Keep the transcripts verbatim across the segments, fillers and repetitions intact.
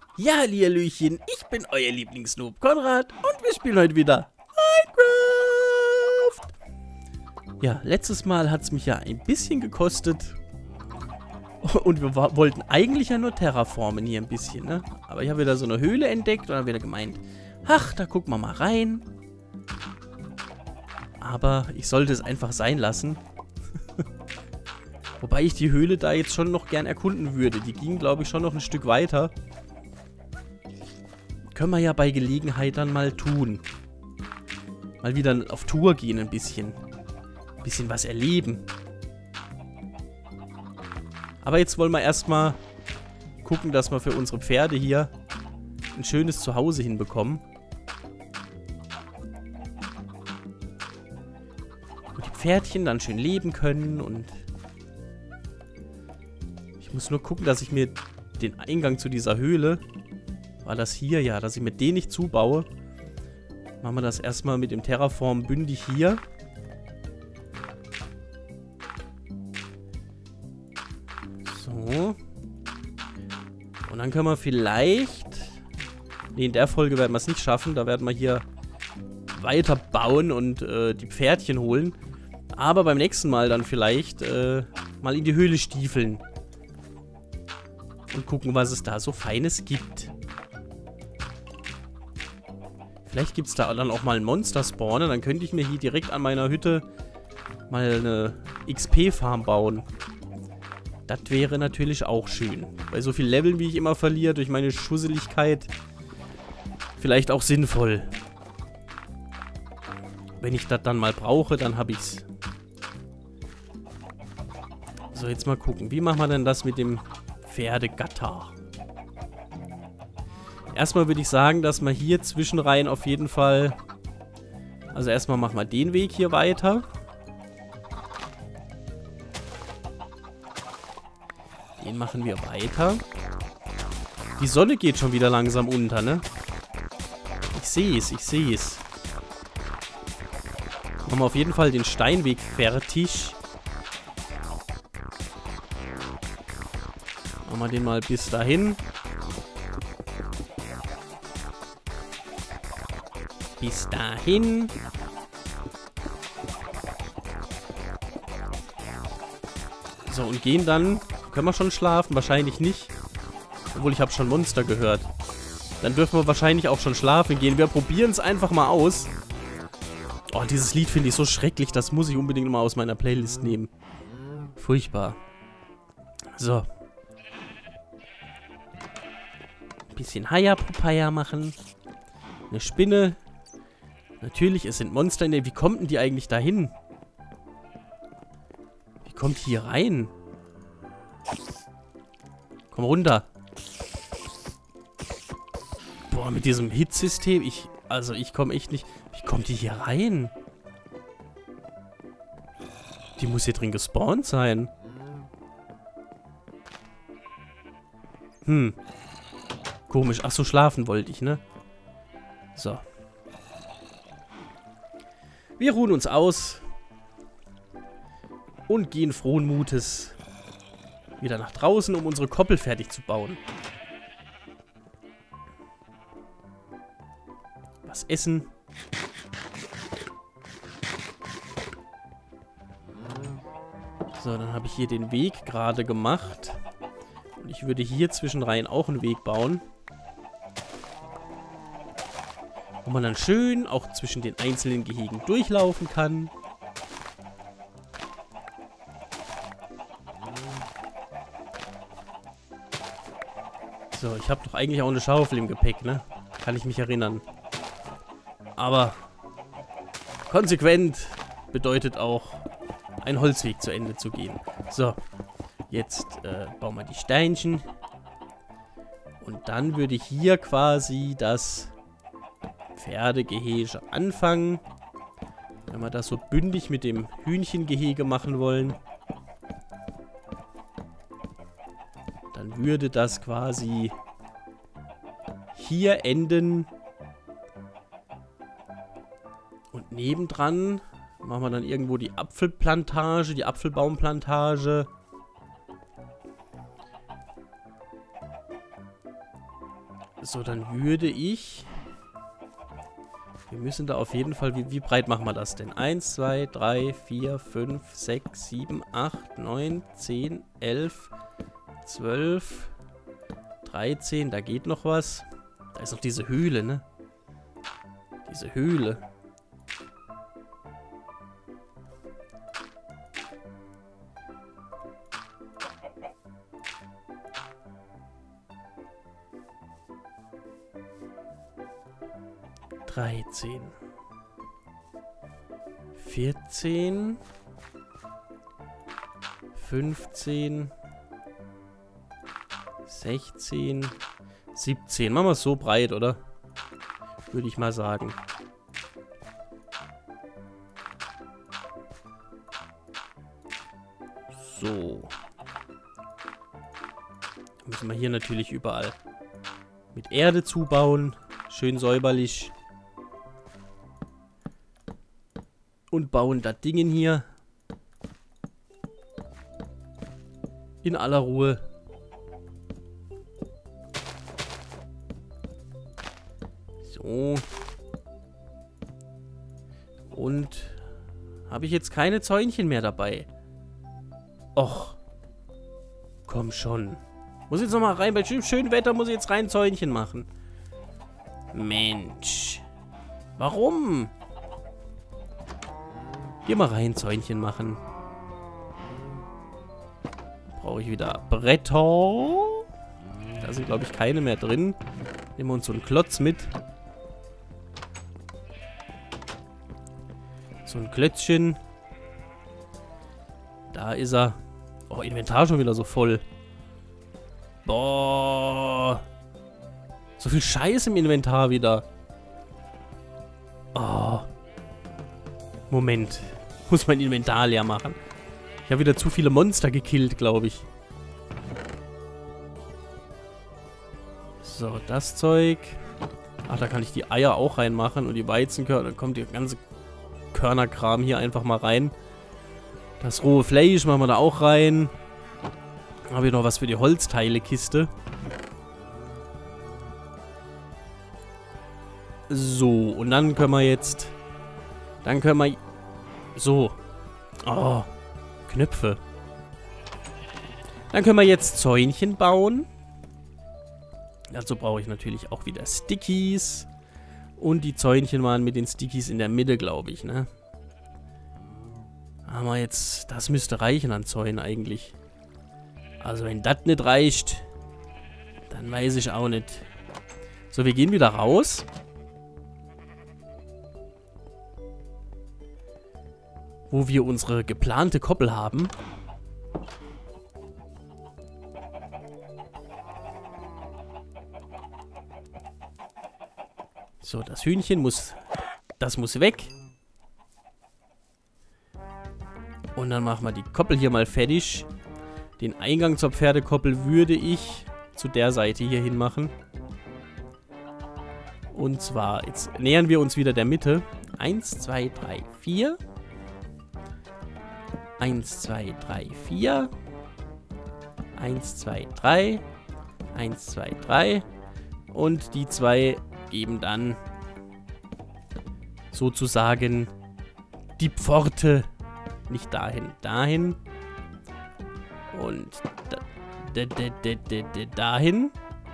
Ja, Hallihallöchen, ich bin euer Lieblingsnoob Konrad und wir spielen heute wieder Minecraft. Ja, letztes Mal hat es mich ja ein bisschen gekostet und wir wollten eigentlich ja nur terraformen hier ein bisschen, ne? Aber ich habe wieder so eine Höhle entdeckt und habe wieder gemeint, ach, da gucken wir mal rein. Aber ich sollte es einfach sein lassen. Wobei ich die Höhle da jetzt schon noch gern erkunden würde. Die ging, glaube ich, schon noch ein Stück weiter. Können wir ja bei Gelegenheit dann mal tun. Mal wieder auf Tour gehen ein bisschen. Ein bisschen was erleben. Aber jetzt wollen wir erstmal gucken, dass wir für unsere Pferde hier ein schönes Zuhause hinbekommen. Und die Pferdchen dann schön leben können und ich muss nur gucken, dass ich mir den Eingang zu dieser Höhle, war das hier, ja, dass ich mir den nicht zubaue. Machen wir das erstmal mit dem Terraform bündig hier. So. Und dann können wir vielleicht... Ne, in der Folge werden wir es nicht schaffen. Da werden wir hier weiter bauen und äh, die Pferdchen holen. Aber beim nächsten Mal dann vielleicht äh, mal in die Höhle stiefeln. Und gucken, was es da so Feines gibt. Vielleicht gibt es da dann auch mal einen Monster-Spawner. Dann könnte ich mir hier direkt an meiner Hütte mal eine X P-Farm bauen. Das wäre natürlich auch schön. Bei so viel Leveln, wie ich immer verliere, durch meine Schusseligkeit, vielleicht auch sinnvoll. Wenn ich das dann mal brauche, dann habe ich's. So, jetzt mal gucken. Wie machen wir denn das mit dem Pferdegatter? Erstmal würde ich sagen, dass wir hier zwischenreihen auf jeden Fall... Also erstmal machen wir den Weg hier weiter. Den machen wir weiter. Die Sonne geht schon wieder langsam unter, ne? Ich sehe es, ich sehe es. Machen wir auf jeden Fall den Steinweg fertig. Machen wir den mal bis dahin. Bis dahin. So, und gehen dann... Können wir schon schlafen? Wahrscheinlich nicht. Obwohl, ich habe schon Monster gehört. Dann dürfen wir wahrscheinlich auch schon schlafen gehen. Wir probieren es einfach mal aus. Oh, dieses Lied finde ich so schrecklich. Das muss ich unbedingt mal aus meiner Playlist nehmen. Furchtbar. So. Ein bisschen Haya-Popaya machen. Eine Spinne. Natürlich, es sind Monster in der... Wie kommt denn die eigentlich dahin? Wie kommt die hier rein? Komm runter. Boah, mit diesem Hit-System, ich... Also, ich komme echt nicht... Wie kommt die hier rein? Die muss hier drin gespawnt sein. Hm. Komisch. Ach so, schlafen wollte ich, ne? So. Wir ruhen uns aus. Und gehen frohen Mutes wieder nach draußen, um unsere Koppel fertig zu bauen. Was essen. So, dann habe ich hier den Weg gerade gemacht. Und ich würde hier zwischenreihen auch einen Weg bauen. Wo man dann schön auch zwischen den einzelnen Gehegen durchlaufen kann. So, ich habe doch eigentlich auch eine Schaufel im Gepäck, ne? Kann ich mich erinnern. Aber konsequent bedeutet auch, einen Holzweg zu Ende zu gehen. So, jetzt äh, bauen wir die Steinchen. Und dann würde ich hier quasi das Pferdegehege anfangen. Wenn wir das so bündig mit dem Hühnchengehege machen wollen, dann würde das quasi hier enden. Und nebendran machen wir dann irgendwo die Apfelplantage, die Apfelbaumplantage. So, dann würde ich... Wir müssen da auf jeden Fall... Wie, wie breit machen wir das denn? eins, zwei, drei, vier, fünf, sechs, sieben, acht, neun, zehn, elf, zwölf, dreizehn. Da geht noch was. Da ist noch diese Höhle, ne? Diese Höhle. dreizehn. vierzehn. fünfzehn. sechzehn. siebzehn. Machen wir es so breit, oder? Würde ich mal sagen. So. Müssen wir hier natürlich überall mit Erde zubauen. Schön säuberlich. Und bauen das Ding hier in aller Ruhe. So. Und habe ich jetzt keine Zäunchen mehr dabei? Och. Komm schon. Muss jetzt nochmal rein. Bei schönem Wetter muss ich jetzt rein Zäunchen machen. Mensch. Warum? Geh mal rein, Zäunchen machen. Brauche ich wieder Bretter. Da sind, glaube ich, keine mehr drin. Nehmen wir uns so einen Klotz mit. So ein Klötzchen. Da ist er. Oh, Inventar schon wieder so voll. Boah. So viel Scheiß im Inventar wieder. Oh. Moment. Muss mein Inventar leer machen. Ich habe wieder zu viele Monster gekillt, glaube ich. So, das Zeug. Ach, da kann ich die Eier auch reinmachen und die Weizenkörner. Dann kommt der ganze Körnerkram hier einfach mal rein. Das rohe Fleisch machen wir da auch rein. Habe ich noch was für die Holzteile-Kiste. So, und dann können wir jetzt... Dann können wir... So. Oh, Knöpfe. Dann können wir jetzt Zäunchen bauen. Dazu brauche ich natürlich auch wieder Stickies. Und die Zäunchen waren mit den Stickies in der Mitte, glaube ich, ne? Aber jetzt... Das müsste reichen an Zäunen eigentlich. Also wenn das nicht reicht, dann weiß ich auch nicht. So, wir gehen wieder raus. Wo wir unsere geplante Koppel haben. So, das Hühnchen muss... Das muss weg. Und dann machen wir die Koppel hier mal fertig. Den Eingang zur Pferdekoppel würde ich zu der Seite hier hin machen. Und zwar, jetzt nähern wir uns wieder der Mitte. Eins, zwei, drei, vier. Eins, zwei, drei, vier. Eins, zwei, drei. Eins, zwei, drei. Und die zwei geben dann sozusagen die Pforte. Nicht dahin, dahin. Und da, da, da, da, da, da, dahin.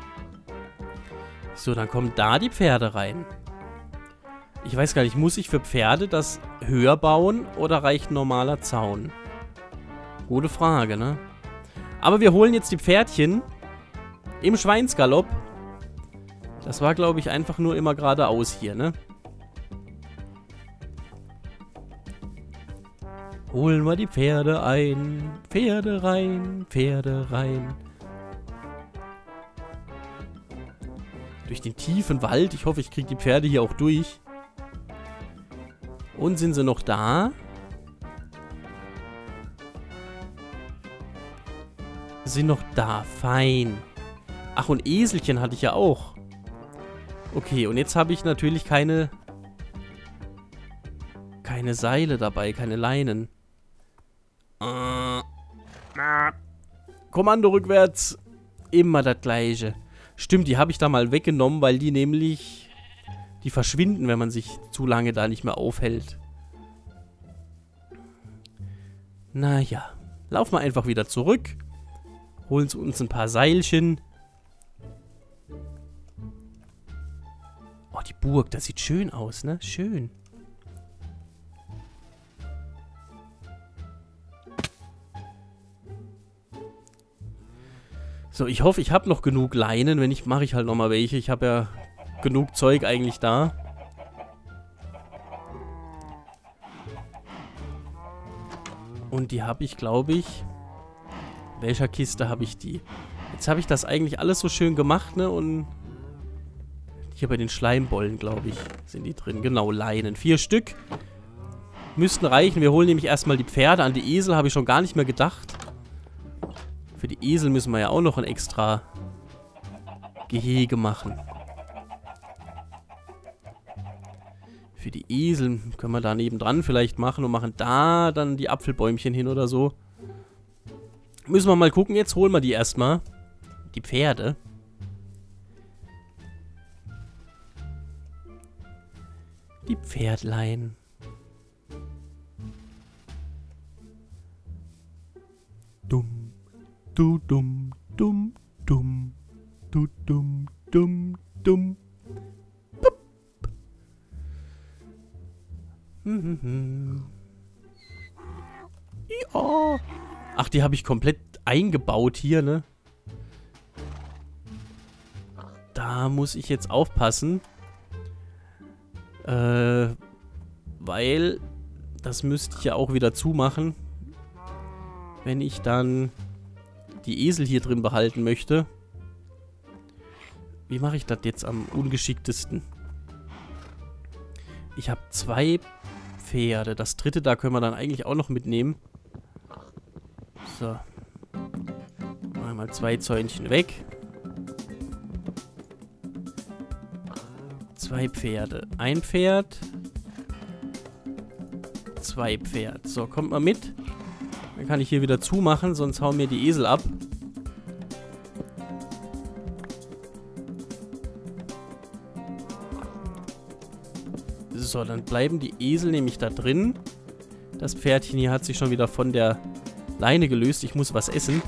So, dann kommen da die Pferde rein. Ich weiß gar nicht, muss ich für Pferde das höher bauen oder reicht ein normaler Zaun? Gute Frage, ne? Aber wir holen jetzt die Pferdchen im Schweinsgalopp. Das war, glaube ich, einfach nur immer geradeaus hier, ne? Holen wir die Pferde ein. Pferde rein, Pferde rein. Durch den tiefen Wald. Ich hoffe, ich kriege die Pferde hier auch durch. Und sind sie noch da? Sind noch da. Fein. Ach, und Eselchen hatte ich ja auch. Okay, und jetzt habe ich natürlich keine... Keine Seile dabei, keine Leinen. Äh, Kommando rückwärts. Immer das gleiche. Stimmt, die habe ich da mal weggenommen, weil die nämlich... Die verschwinden, wenn man sich zu lange da nicht mehr aufhält. Naja. Laufen wir einfach wieder zurück. Holen uns ein paar Seilchen. Oh, die Burg, das sieht schön aus, ne? Schön. So, ich hoffe, ich habe noch genug Leinen. Wenn nicht, mache ich halt nochmal welche. Ich habe ja genug Zeug eigentlich da. Und die habe ich, glaube ich... In welcher Kiste habe ich die? Jetzt habe ich das eigentlich alles so schön gemacht, ne? Und... Hier bei den Schleimbollen, glaube ich, sind die drin. Genau, Leinen. Vier Stück. Müssten reichen. Wir holen nämlich erstmal die Pferde. An die Esel habe ich schon gar nicht mehr gedacht. Für die Esel müssen wir ja auch noch ein extra Gehege machen. Für die Esel können wir da nebendran vielleicht machen und machen da dann die Apfelbäumchen hin oder so. Müssen wir mal gucken. Jetzt holen wir die erstmal. Die Pferde. Die Pferdlein. Dumm. Du dumm, dumm, dumm. Du dumm, dumm, dumm. Pup. Ja. Ach, die habe ich komplett eingebaut hier, ne? Da muss ich jetzt aufpassen. Äh, weil das müsste ich ja auch wieder zumachen, wenn ich dann die Esel hier drin behalten möchte. Wie mache ich das jetzt am ungeschicktesten? Ich habe zwei Pferde. Das dritte, da können wir dann eigentlich auch noch mitnehmen. So. Machen wir mal zwei Zäunchen weg. Zwei Pferde. Ein Pferd. Zwei Pferd. So, kommt mal mit. Dann kann ich hier wieder zumachen, sonst hauen mir die Esel ab. So, dann bleiben die Esel nämlich da drin. Das Pferdchen hier hat sich schon wieder von der Leine gelöst. Ich muss was essen.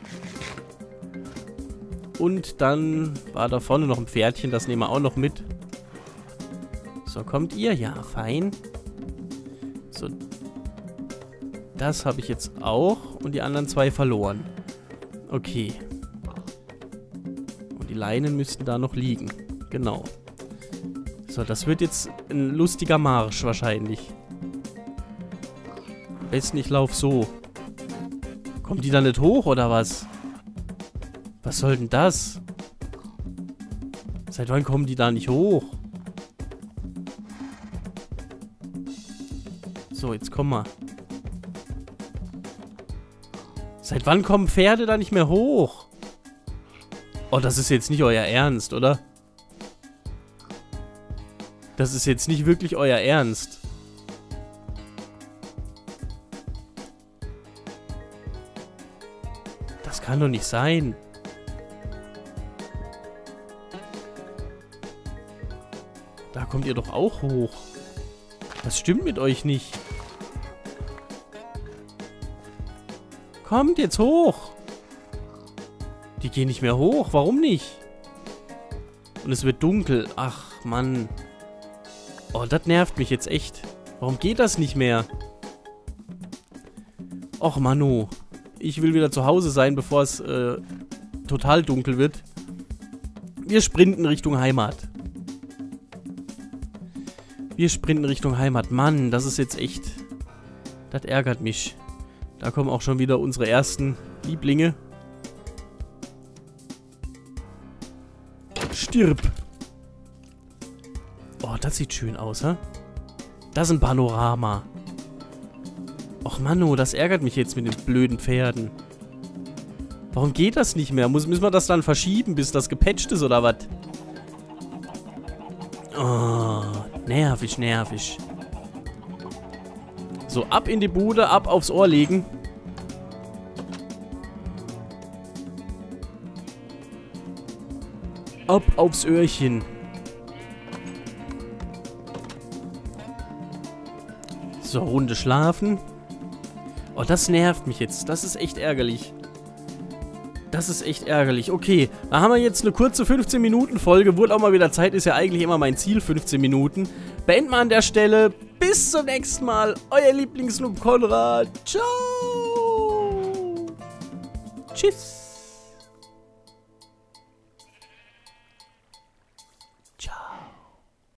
Und dann war da vorne noch ein Pferdchen, das nehmen wir auch noch mit. So, kommt ihr? Ja, fein. So. Das habe ich jetzt auch. Und die anderen zwei verloren. Okay. Und die Leinen müssten da noch liegen. Genau. So, das wird jetzt ein lustiger Marsch wahrscheinlich. Am besten ich laufe so. Kommen die da nicht hoch oder was? Was soll denn das? Seit wann kommen die da nicht hoch? So, jetzt komm mal. Seit wann kommen Pferde da nicht mehr hoch? Oh, das ist jetzt nicht euer Ernst, oder? Das ist jetzt nicht wirklich euer Ernst. Das kann doch nicht sein. Da kommt ihr doch auch hoch. Was stimmt mit euch nicht? Kommt jetzt hoch. Die gehen nicht mehr hoch. Warum nicht? Und es wird dunkel. Ach, Mann. Oh, das nervt mich jetzt echt. Warum geht das nicht mehr? Och, Manu. Ich will wieder zu Hause sein, bevor es äh, total dunkel wird. Wir sprinten Richtung Heimat. Wir sprinten Richtung Heimat. Mann, das ist jetzt echt... Das ärgert mich. Da kommen auch schon wieder unsere ersten Lieblinge. Stirb! Oh, das sieht schön aus, hä? Das ist ein Panorama. Och, Manu, das ärgert mich jetzt mit den blöden Pferden. Warum geht das nicht mehr? Muss, müssen wir das dann verschieben, bis das gepatcht ist, oder was? Oh, nervig, nervig. So, ab in die Bude, ab aufs Ohr legen. Ab aufs Öhrchen. So, Runde schlafen. Oh, das nervt mich jetzt. Das ist echt ärgerlich. Das ist echt ärgerlich. Okay, da haben wir jetzt eine kurze fünfzehn Minuten Folge. Wurde auch mal wieder Zeit, ist ja eigentlich immer mein Ziel, fünfzehn Minuten. Beenden wir an der Stelle. Bis zum nächsten Mal. Euer Lieblingsnoob Konrad. Ciao. Tschüss.